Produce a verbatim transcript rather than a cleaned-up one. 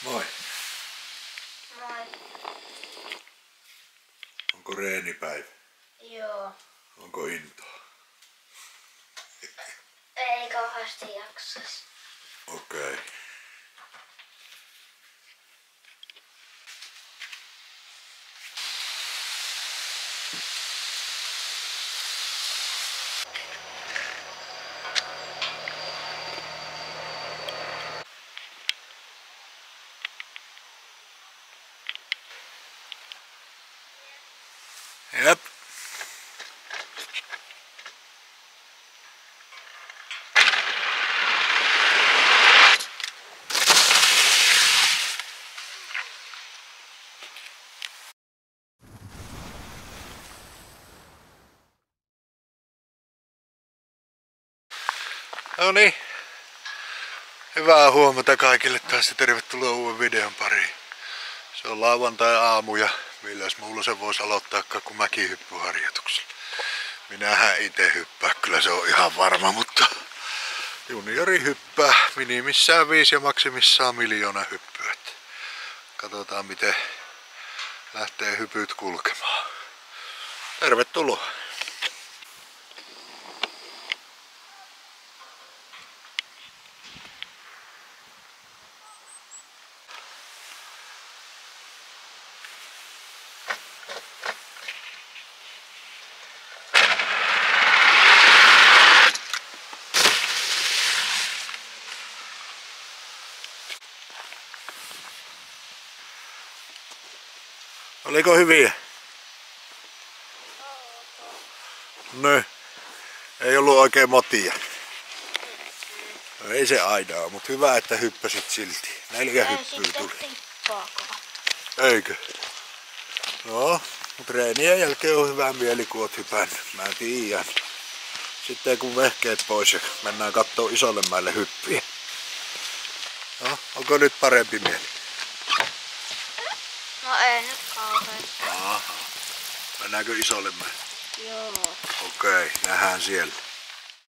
Moi. Moi. Onko reenipäivä? Joo. Onko intoa? Ei kauheasti jaksas. Okei. Okay. Jep. No niin. Hyvää huomenta kaikille taas ja tervetuloa uuden videon pariin. Se on lauantai-aamu ja milläs muulla se voisi aloittaa kuin mäkihyppyharjoituksella. Minähän itse hyppää, kyllä se on ihan varma, mutta juniori hyppää minimissään viisi ja maksimissaan miljoona hyppyä. Katsotaan miten lähtee hypyt kulkemaan. Tervetuloa! Oliko hyviä? No, ei ollut oikein motia. No, ei se aina ole, mutta hyvä, että hyppäsit silti. Neljä hyppyä tuli. Eikö? No, mutta treenien jälkeen on hyvä mieli, kun oot hypännyt. Mä tiedän. Sitten kun vehkeet pois ja mennään kattoo isolle mäelle hyppiä. No, onko nyt parempi mieli? No ei nyt kauheasti. Aha. Mennäänkö isolle mäelle? Joo. Okei, nähdään siellä.